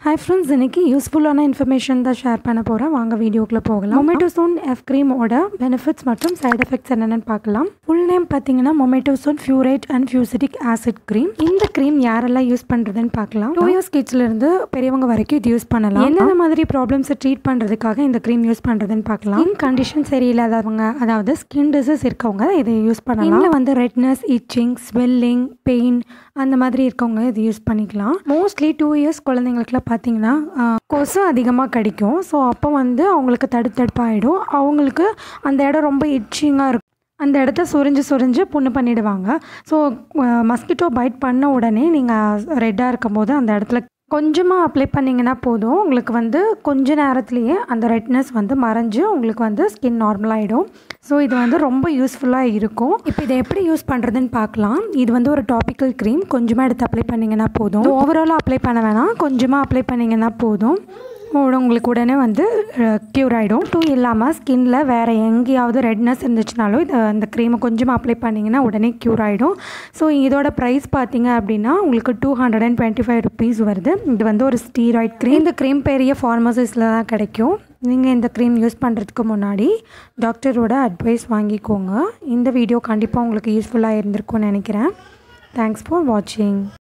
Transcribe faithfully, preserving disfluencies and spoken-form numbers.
Hi friends, இன்னைக்கு யூஸ்ஃபுல்லான information தான் ஷேர் பண்ண போகிறேன். வாங்க வீடியோக்குள்ளே போகலாம். மொமெட்டோசோன் எஃப் க்ரீமோட பெனிஃபிட்ஸ் மற்றும் சைட் எஃபெக்ட்ஸ் என்னென்னு பார்க்கலாம். ஃபுல் நேம் பார்த்தீங்கன்னா mometasone furoate and fusidic acid cream. இந்த க்ரீம் யாரெல்லாம் யூஸ் பண்ணுறதுன்னு பார்க்கலாம். டூ இயர்ஸ் கிட்ஸ்லேருந்து பெரியவங்க வரைக்கும் இது யூஸ் பண்ணலாம். எந்தெந்த மாதிரி ப்ராப்ளம்ஸை ட்ரீட் பண்ணுறதுக்காக இந்த க்ரீம் யூஸ் பண்ணுறதுன்னு பார்க்கலாம். ஸ்கின் கண்டிஷன் சரியில்லாதவங்க, அதாவது ஸ்கின் டிசீஸ் இருக்கவங்க இதை யூஸ் பண்ணலாம். இதில் வந்து ரெட்னஸ், இச்சிங், ஸ்வெல்லிங், பெயின் அந்த மாதிரி இருக்கவங்க இது யூஸ் பண்ணிக்கலாம். மோஸ்ட்லி டூ இயர்ஸ் குழந்தைங்களுக்குலாம் பார்த்தீங்கன்னா கொசு அதிகமாக கடிக்கும். ஸோ அப்போ வந்து அவங்களுக்கு தடுத்தடுப்பாகிடும். அவங்களுக்கு அந்த இடம் ரொம்ப இச்சிங்காக இருக்கும். அந்த இடத்த சுரிஞ்சு சுரிஞ்சு புண்ணு பண்ணிவிடுவாங்க. ஸோ மஸ்கிட்டோ பைட் பண்ண உடனே நீங்கள் ரெட்டாக இருக்கும் போது அந்த இடத்துல கொஞ்சமாக அப்ளை பண்ணிங்கன்னா போதும். உங்களுக்கு வந்து கொஞ்ச நேரத்துலேயே அந்த ரெட்னஸ் வந்து மறைஞ்சு உங்களுக்கு வந்து ஸ்கின் நார்மலாகிடும். ஸோ இது வந்து ரொம்ப யூஸ்ஃபுல்லாக இருக்கும். இப்போ இதை எப்படி யூஸ் பண்ணுறதுன்னு பார்க்கலாம். இது வந்து ஒரு டாபிக்கல் க்ரீம். கொஞ்சமாக எடுத்து அப்ளை பண்ணிங்கன்னா போதும். ஓவராலாக அப்ளை பண்ண வேணாம், கொஞ்சமாக அப்ளை பண்ணிங்கன்னா போதும். உங்களுக்கு உடனே வந்து க்யூர் ஆகிடும். டூ இல்லாமல் ஸ்கின்ல வேறு எங்கேயாவது ரெட்னஸ் இருந்துச்சுனாலும் இதை அந்த க்ரீமை கொஞ்சமாக அப்ளை பண்ணிங்கன்னா உடனே க்யூர் ஆகிடும். ஸோ இதோட ப்ரைஸ் பார்த்தீங்க அப்படின்னா உங்களுக்கு two hundred and twenty five rupees வருது. இது வந்து ஒரு ஸ்டீராய்ட் க்ரீம். இந்த க்ரீம் பெரிய ஃபார்மசிஸில் தான் கிடைக்கும். நீங்கள் இந்த க்ரீம் யூஸ் பண்ணுறதுக்கு முன்னாடி டாக்டரோட அட்வைஸ் வாங்கிக்கோங்க. இந்த வீடியோ கண்டிப்பாக உங்களுக்கு யூஸ்ஃபுல்லாக இருந்திருக்கும்னு நினைக்கிறேன். தேங்க்ஸ் ஃபார் வாட்சிங்.